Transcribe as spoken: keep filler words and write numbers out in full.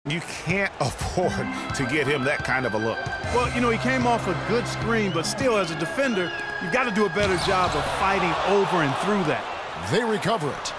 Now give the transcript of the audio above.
You can't afford to get him that kind of a look. Well, you know, he came off a good screen, but still, as a defender, you've got to do a better job of fighting over and through that. They recover it.